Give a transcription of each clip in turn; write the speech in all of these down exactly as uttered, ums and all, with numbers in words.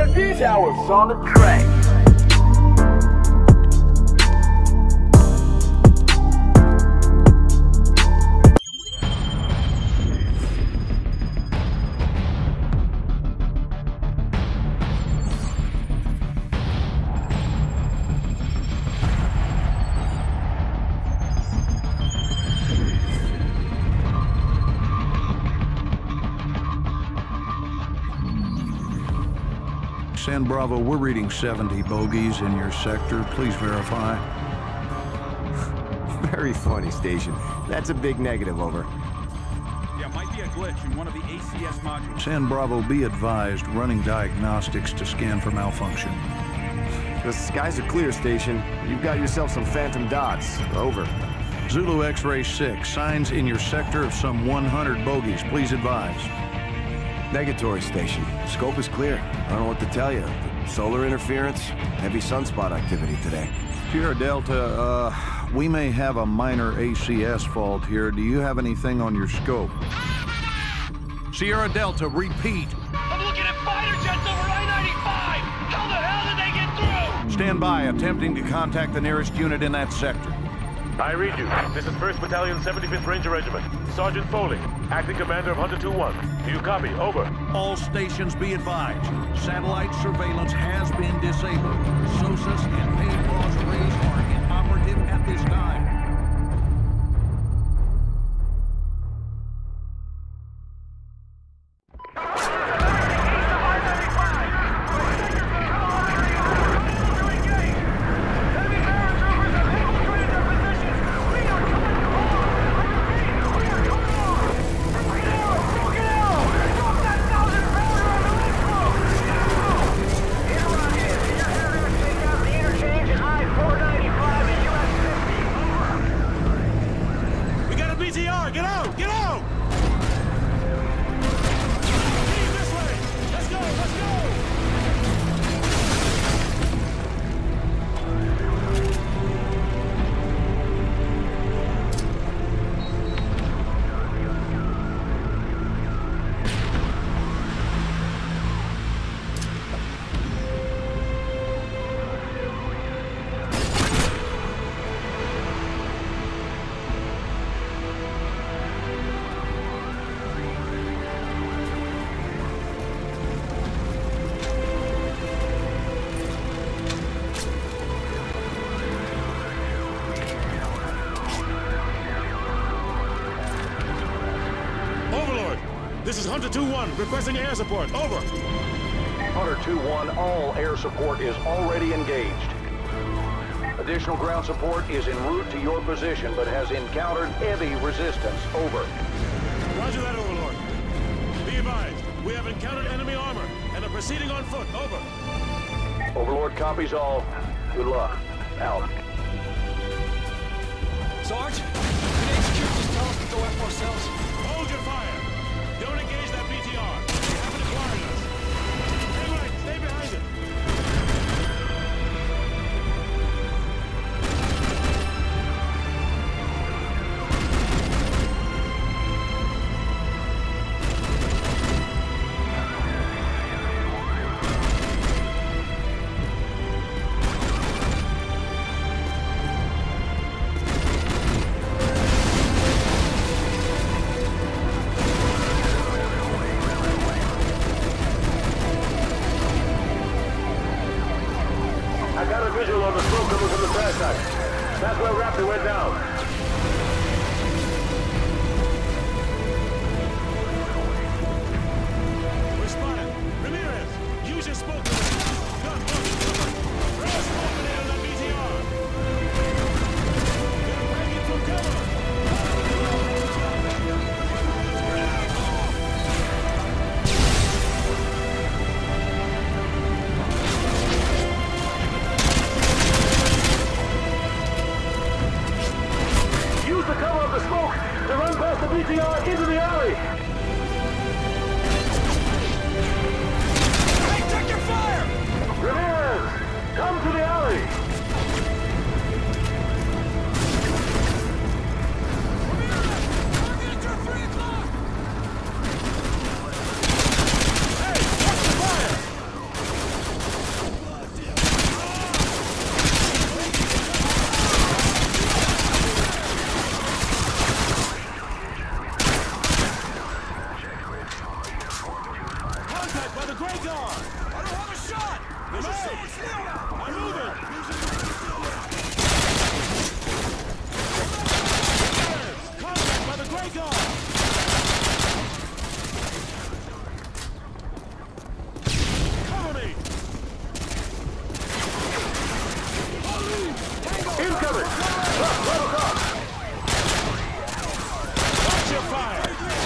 Now it's on the track. San Bravo, we're reading seventy bogeys in your sector. Please verify. Very funny, Station. That's a big negative, over. Yeah, might be a glitch in one of the A C S modules. San Bravo, be advised, running diagnostics to scan for malfunction. The skies are clear, Station. You've got yourself some phantom dots. Over. Zulu X-Ray six, signs in your sector of some one hundred bogeys. Please advise. Negatory, Station. Scope is clear. I don't know what to tell you. Solar interference, heavy sunspot activity today. Sierra Delta, uh, we may have a minor A C S fault here. Do you have anything on your scope? Sierra Delta, repeat. I'm looking at fighter jets over I ninety-five! How the hell did they get through? Stand by, attempting to contact the nearest unit in that sector. I read you. This is first Battalion, seventy-fifth Ranger Regiment. Sergeant Foley, acting commander of Hunter two one. Do you copy? Over. All stations be advised. Satellite surveillance has been disabled. SOSUS and paid pause arrays are inoperative at this time. This is Hunter two one, requesting air support. Over. Hunter two one, all air support is already engaged. Additional ground support is en route to your position, but has encountered heavy resistance. Over. Roger that, Overlord. Be advised, we have encountered enemy armor and are proceeding on foot. Over. Overlord copies all. Good luck. Out. Sarge, can H Q just tell us to go F ourselves? Hold your fire. Don't engage that B T R. They haven't acquired us. Stay right. Stay behind it. Visual on the smoke coming from the crash site. That's where Raptor went down. We're spotted. Ramirez, use your smoke grenade. Gun, look. Throw a smoke grenade on that B T R. They're breaking through cover. the Grey Guard! I don't have a shot! There's a I'm moving! Contact by the Grey Guard! Cover me! Incoming! Look, look, look! Watch your fire!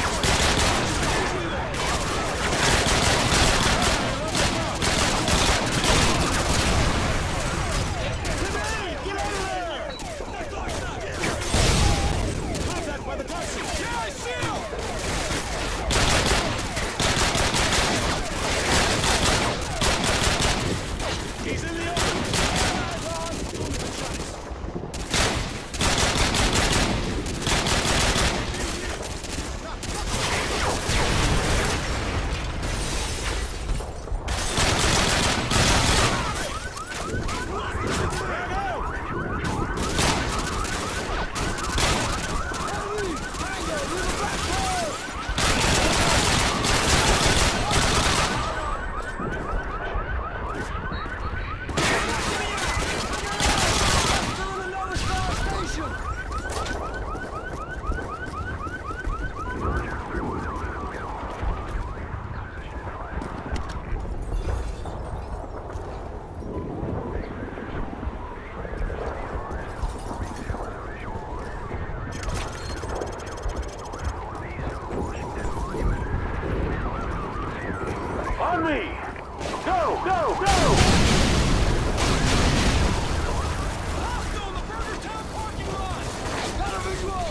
On me! Go, go, go! Hostile in the Burger Town parking lot! Got a visual!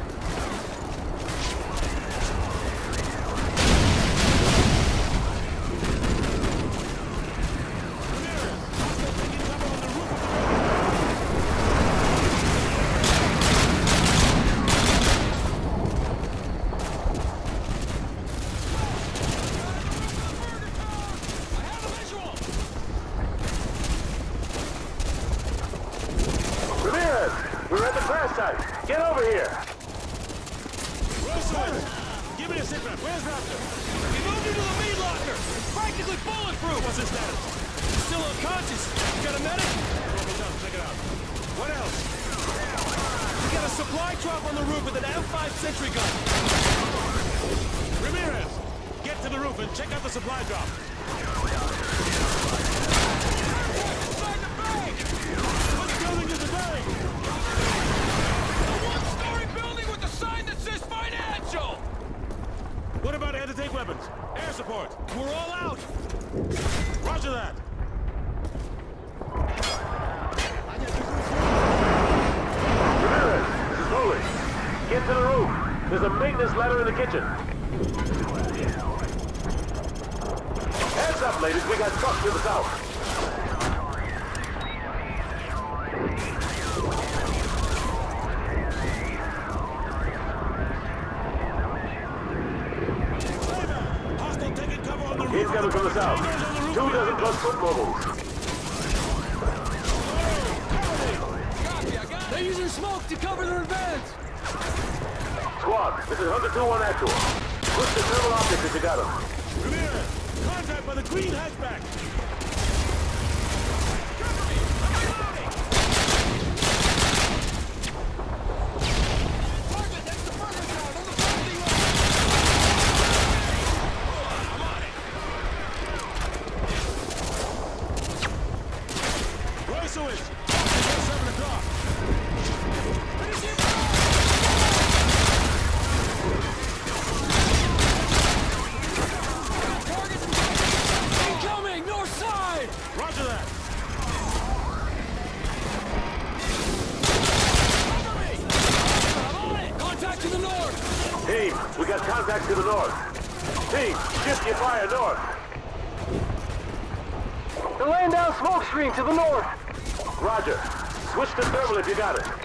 We're at the crash site. Get over here. Roach, give me a sit rep. Where's Raptor? He moved into the meat locker! Practically bulletproof! What's his status? Still unconscious. Got a medic? Well done. Check it out. What else? We got a supply drop on the roof with an M five sentry gun. Ramirez, get to the roof and check out the supply drop. Inside the bank! What building is the bank? A one-story building with a sign that says financial! What about air to take weapons? Air support. We're all out! Roger that. Ramirez, this is Foley. Get to the roof. There's a maintenance ladder in the kitchen. Heads up, ladies. We got trucks to the south. He's coming from the south. Two dozen plus foot mobiles. They're using smoke to cover their advance! Squad, this is Hunter two one actual. Push the thermal optics if you got them. Ramirez, contact by the green hatchback. We got contact to the north. Team, shift your fire north. They're laying down smoke screen to the north. Roger. Switch to thermal if you got it.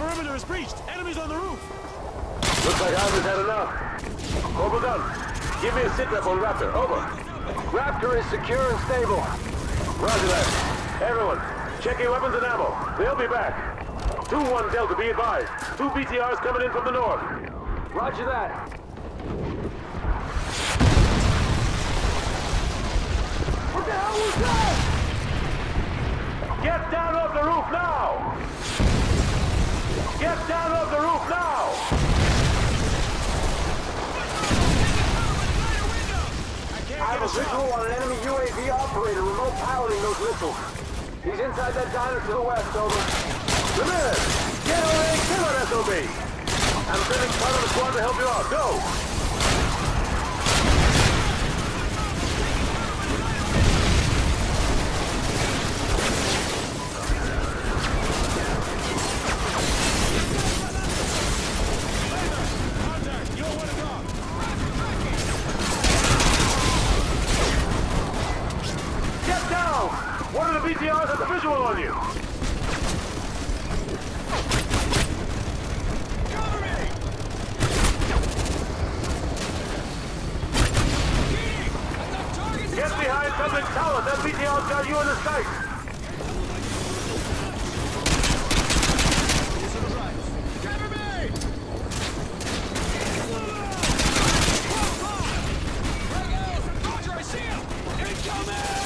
perimeter is breached. Enemies on the roof. Looks like Alva's had enough. Overdone. Give me a sit-rep on Raptor. Over. Raptor is secure and stable. Roger that. Everyone, check your weapons and ammo. They'll be back. two one Delta, be advised. Two B T Rs coming in from the north. Roger that. What the hell was that? Get down off the roof now! Get down off the roof now! I have a visual on an enemy U A V operator remote piloting those missiles. He's inside that diner to the west, over. Ramirez, get over there and kill that S O B! I'm sending part of the squad to help you out. Go! One of the B T Rs has a visual on you! Cover me! Get behind something solid! That B T R's got you in the sight! Cover me! Roger, I see him! Incoming!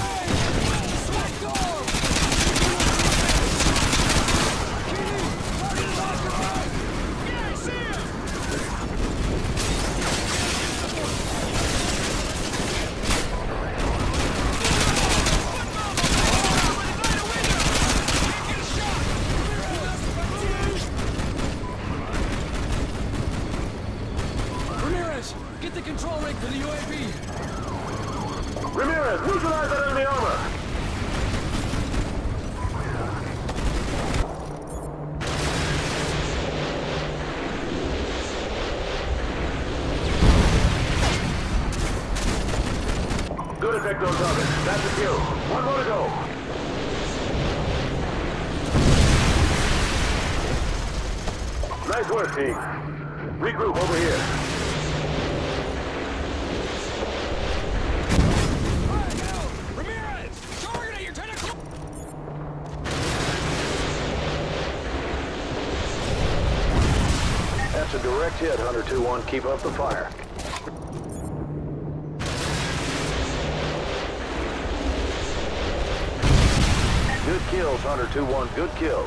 Get the control rig for the U A V! Ramirez, neutralize that enemy armor! Good effect on target. That's a kill. One more to go. Nice work, team. Regroup over here. That's a direct hit, Hunter two one. Keep up the fire. Good kills, Hunter two one. Good kills.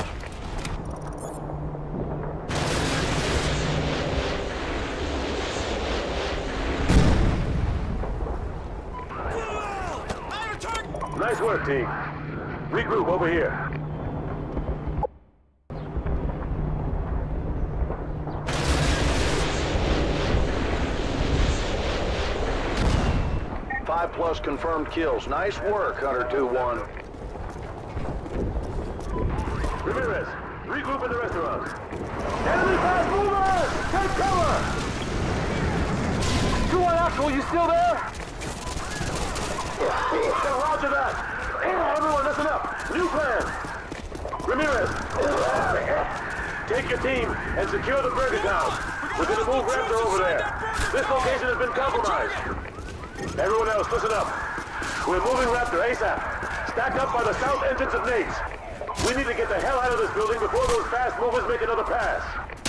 Nice work, team. Regroup over here. Five plus confirmed kills. Nice work, Hunter two one. Ramirez, regroup in the restaurant. Enemy fast movers! Take cover! two one Actual, you still there? Roger that! Everyone, listen up! New plan! Ramirez! Take your team and secure the burger down. We're gonna move Raptor over there. This location has been compromised. Everyone else, listen up. We're moving Raptor ASAP. Stack up by the south entrance of Nate's. We need to get the hell out of this building before those fast movers make another pass.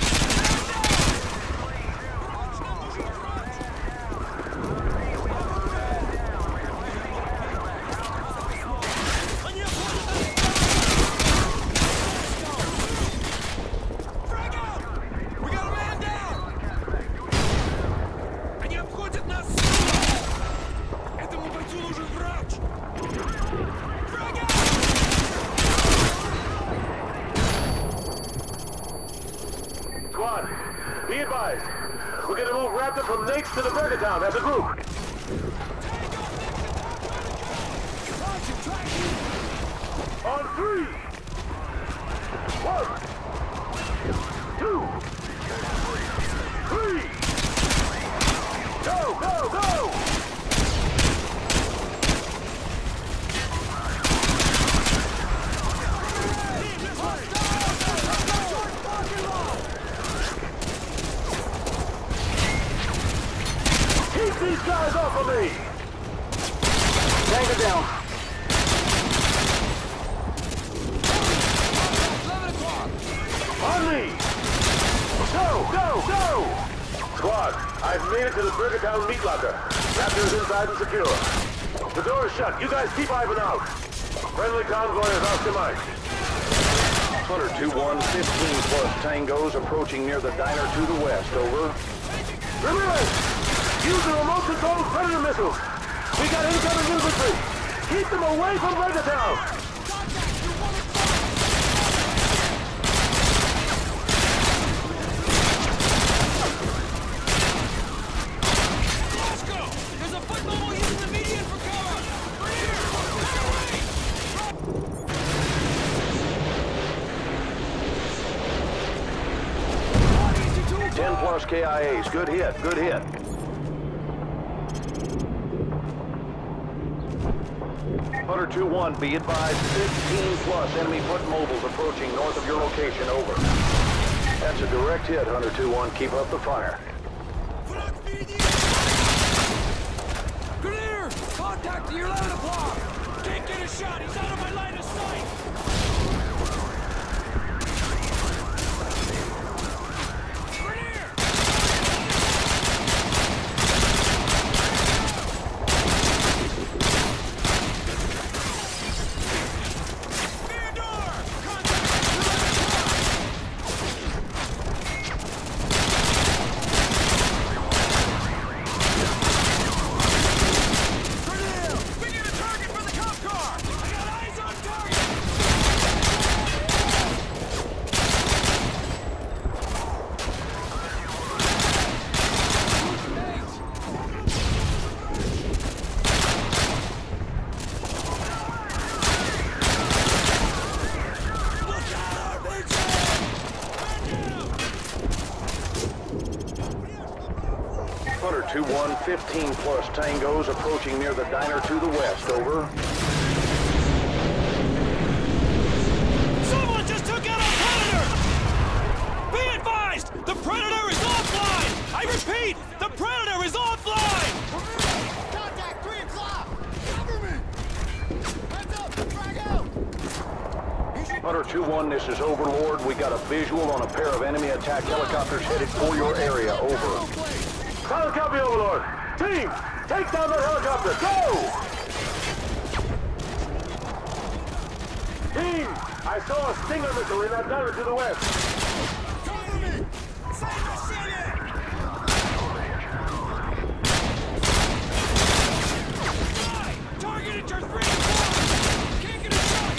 Squad, be advised. We're going to move Raptor from Nate's to the Burger Town as a group. On three. One. Two. Three. Go, go, go! guys off of me! Tango down. On me! Go, go, go! Squad, I've made it to the Burgertown meat locker. Raptor is inside and secure. The door is shut. You guys keep Ivan out. Friendly convoy is off to Mike. Hunter two one, fifteen plus tangos approaching near the diner to the west, over. Ramirez! Use the remote-controlled Predator missiles! We got incoming infantry! Keep them away from Burgertown! ten plus K I As. Good hit, good hit. Hunter two one, be advised, fifteen plus enemy foot mobiles approaching north of your location, over. That's a direct hit, Hunter two one. Keep up the fire. Clear! Contact to your eleven o'clock! Can't get a shot, he's out of my line of sight! two one, fifteen plus tangos approaching near the diner to the west, over. Someone just took out our Predator! Be advised, the Predator is offline! I repeat, the Predator is offline! Contact, three o'clock! Cover me! Heads up, drag out! Hunter two one, this is Overlord. We got a visual on a pair of enemy attack helicopters headed for your area, over. Solid copy, Overlord. Team, take down that helicopter. Go! Team, I saw a Stinger missile in that diner to the west. Cover me! Save the city! Targeted your three and four! Can't get a shot!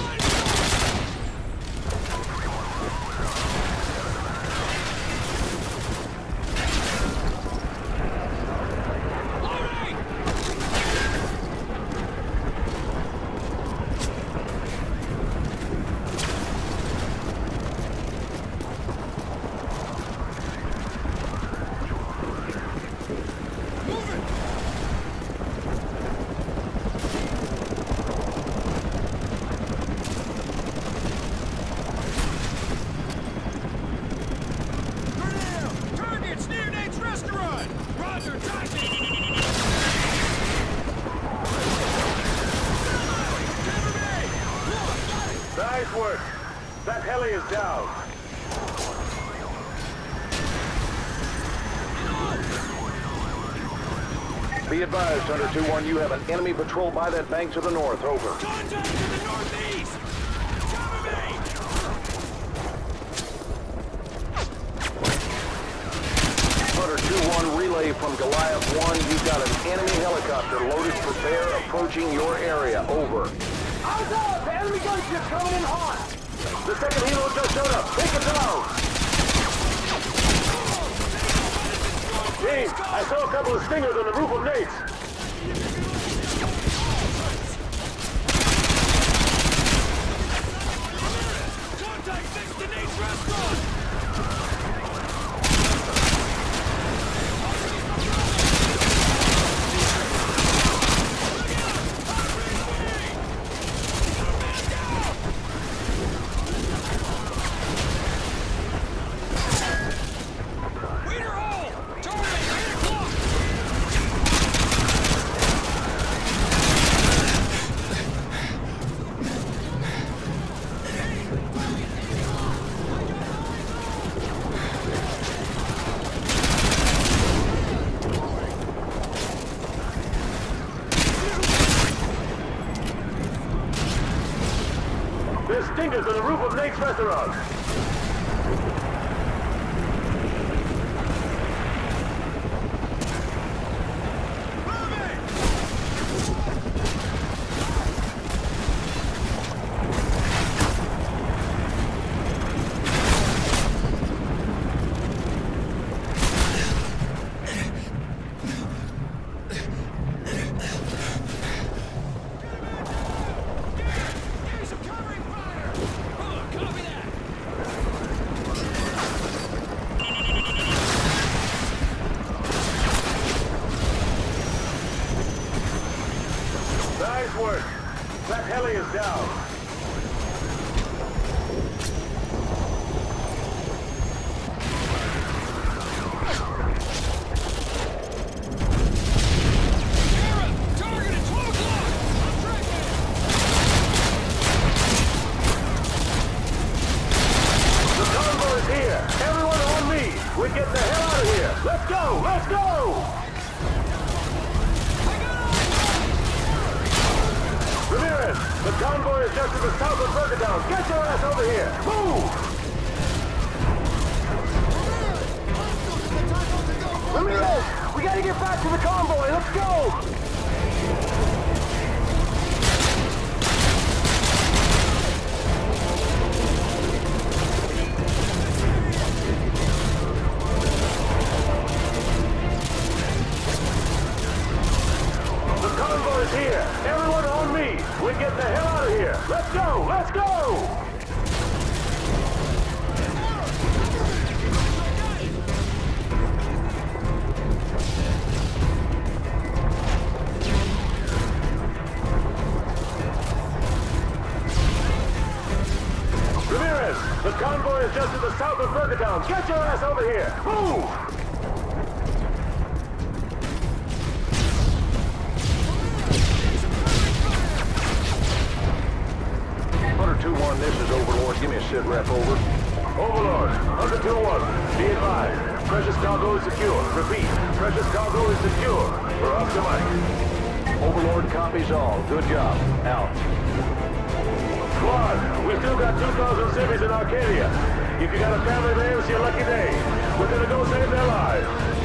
Nice work. That heli is down. Be advised, Hunter two one, you have an enemy patrol by that bank to the north, over. Contact to the northeast! Cover me! Hunter two one, relay from Goliath one. You've got an enemy helicopter loaded for bear approaching your area, over. Eyes up! The enemy gunship coming in hot! The second helo just showed up. Take it down! Team, I saw a couple of Stingers on the roof of Nate's. Contact next to Nate's restaurant! restaurant. Nice work. That heli is down. Target at twelve o'clock! I'm tracking! The convoy is here. Everyone on me. We're getting the hell out of here. Let's go. Let's go. Ramirez, the convoy is just to the south of Bergetown. Get your ass over here. Move. Ramirez, we gotta get back to the convoy. Let's go. The convoy is here. Everyone on me. We're getting the hell out of here. Let's go. Let's go. Ramirez, the convoy is just to the south of Bergetown. Get your ass over here. Move. two one, this is Overlord. Give me a sit rep, over. Overlord, one two one, be advised. Precious cargo is secure. Repeat, precious cargo is secure. We're off the mic. Overlord copies all. Good job. Out. Squad, we still got two thousand civvies in Arcadia. If you got a family there, it's your lucky day. We're gonna go save their lives.